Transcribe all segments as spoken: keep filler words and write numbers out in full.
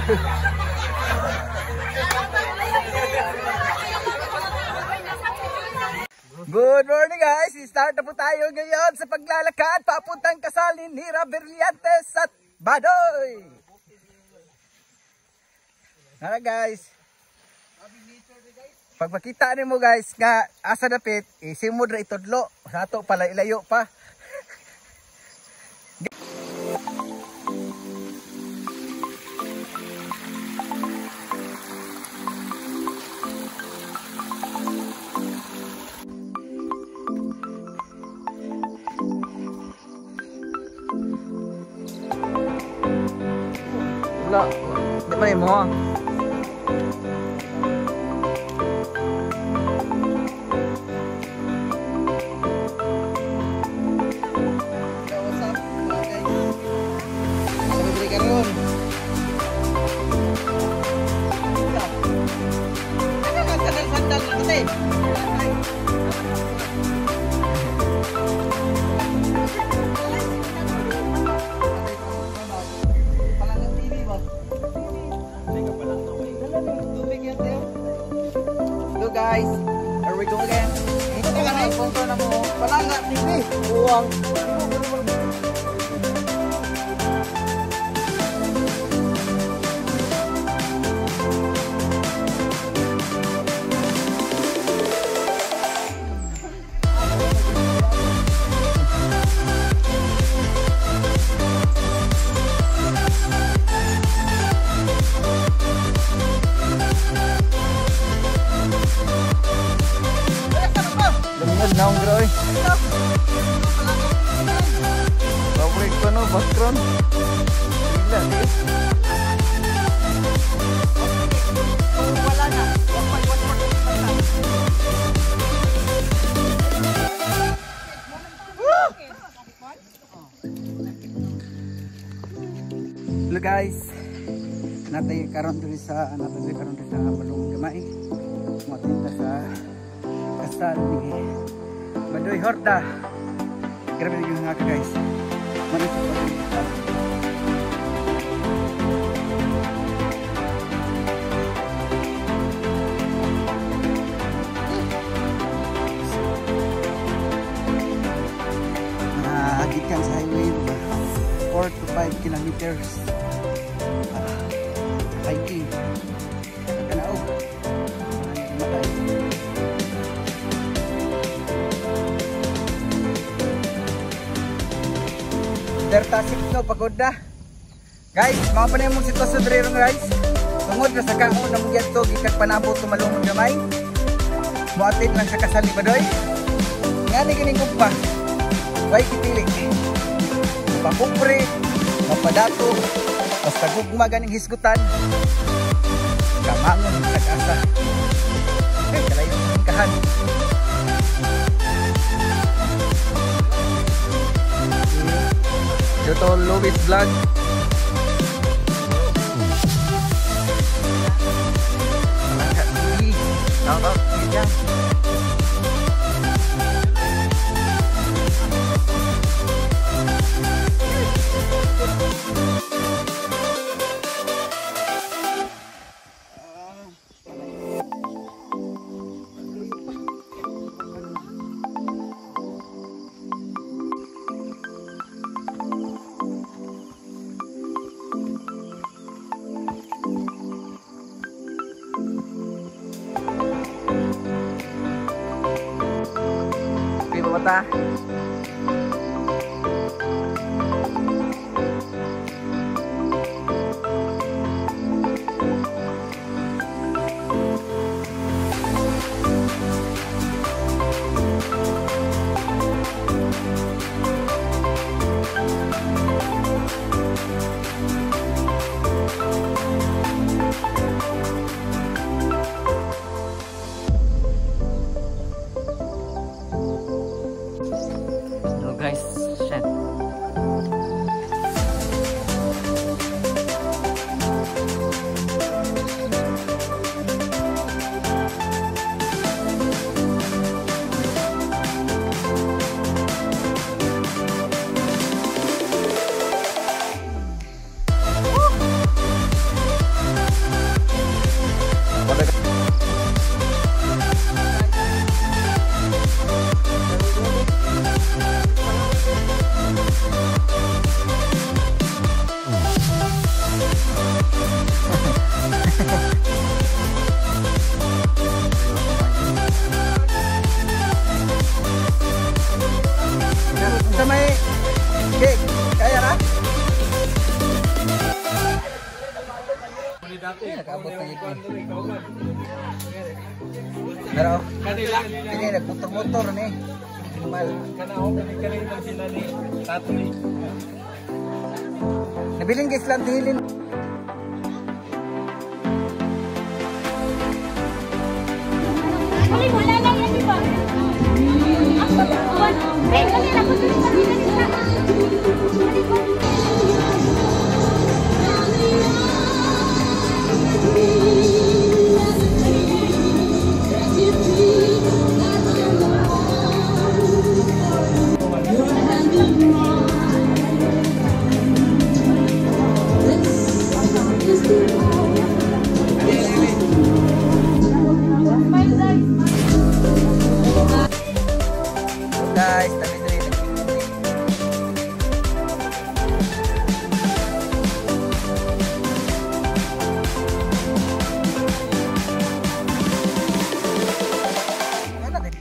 Good morning guys! Start na po tayo ngayon sa paglalakad papuntang kasal ni Nira Berliantes at Badoy! Nara guys! Pag makita mo guys nga asa dapit, isimod ra itudlo. Sa ato pala ilayo pa. Wala, di ba mo? Guys, are we going again? Ito ka na ipunto na mo. Palanga, T V. Uwang. Naong groy. Pabrik ko no, background. Gila, di. Wala na. Hello guys. Natay karon diri sa natay karon diri sa Balong Gamay. Matinta sa kasal ni Badoy Horta. Grabe yung nga ka guys. Manito pa rin ito. Nagikan sa highway four to five kilometers. Uh, hiking. Kanaog. Tasik no pagod na. Guys, mga panay mong sitwasyon diri guys. Tungod na sa kaon na mong yadto gikan panabot tumalungon gamay. Muatid lang sa kasal ni Badoy. Ngani kining kumpa. Way kipili. Mapupre, mapadato, basta gugma ganing hisgutan. Kamangon sa kasa. Eh, kalayo ng kahan. Ito Louis Vlog. Malangkat T V. Shout out T V. Bata. Ay, nakaabot na ito. Pero, hindi, nagmotor-motor na eh. Mal. Nabiling guys lang tingilin. Ay, wala lang yan, di ba? Ako, buwan. Eh, kami na po tuloy kami na nila. Guys, tabi dali nagpipili. Ano din?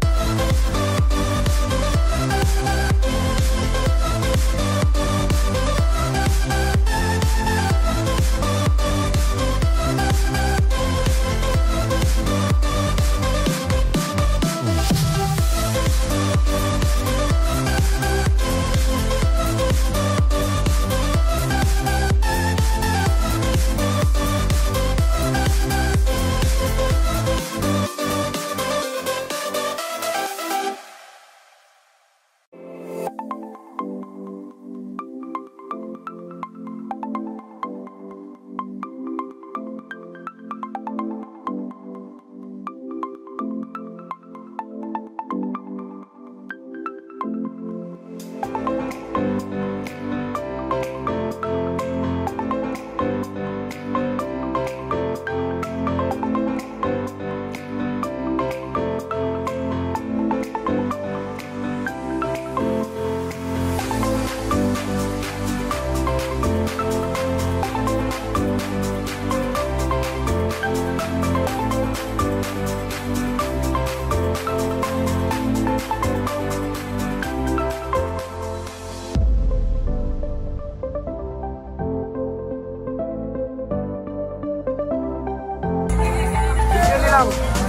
Lang.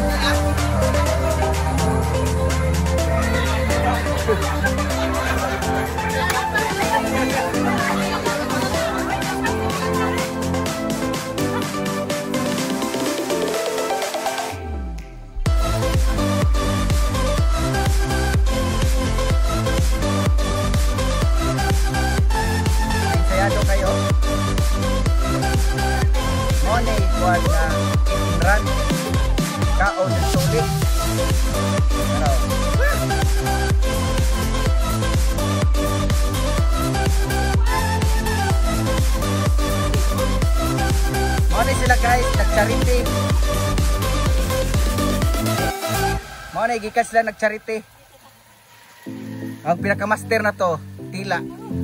Sayado kayo. Money kuan na run. Kaon ng sulit. Ano? Muna sila guys, nag-charity. Muna, gikas sila nag-charity. Ang pinaka-master na to, tila.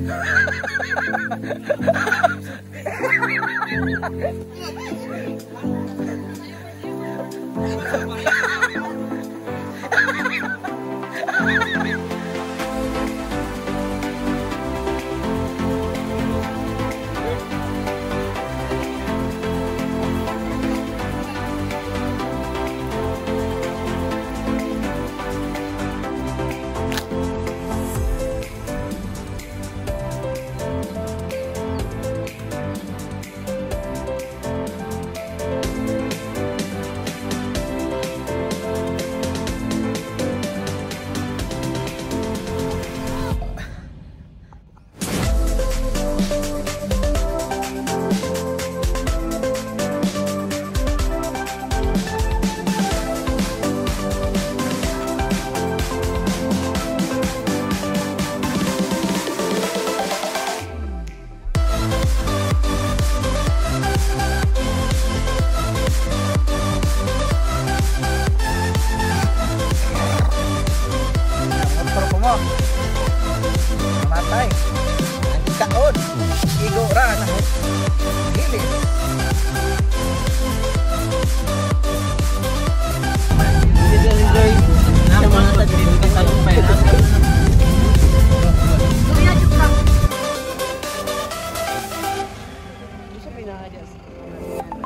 Mamatay. Ang kaon. Igora na hilis. Enjoy na mga tagdito sa lumpay na. Kuya Jukang. Gusto pinahadya.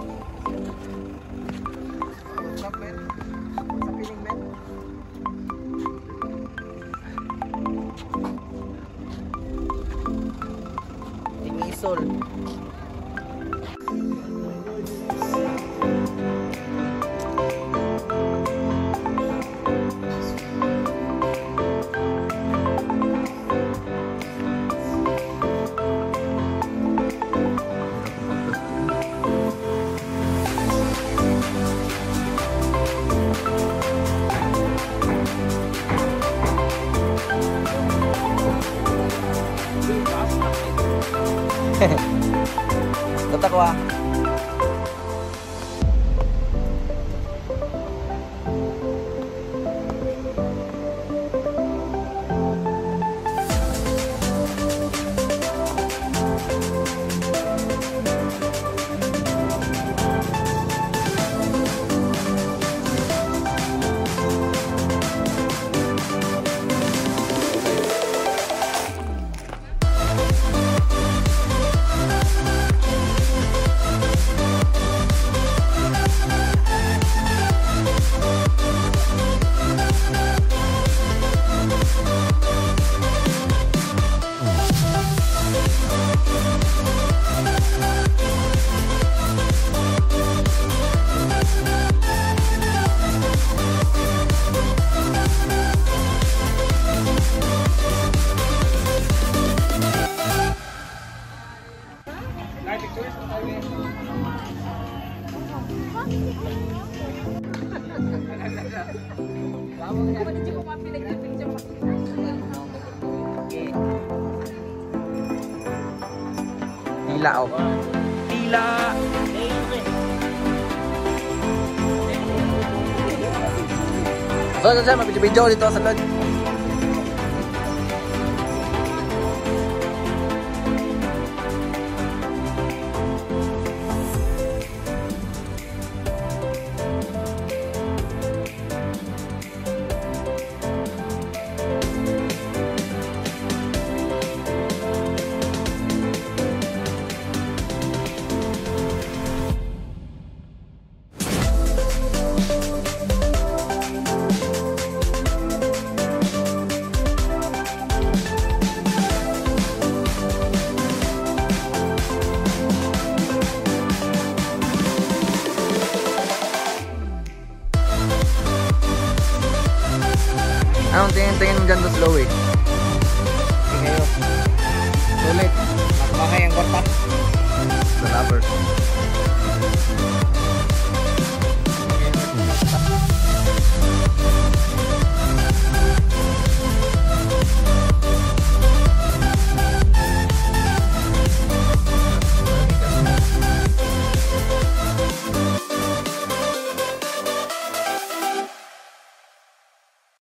Tata ko ah. Tila oh. Tila. So, so, so, mabidyo-bidyo dito sa lod. Anong tingin-tingin mo dyan to slow eh? Sige kayo. Sulit. Nakabangay ang kwarta. The lover.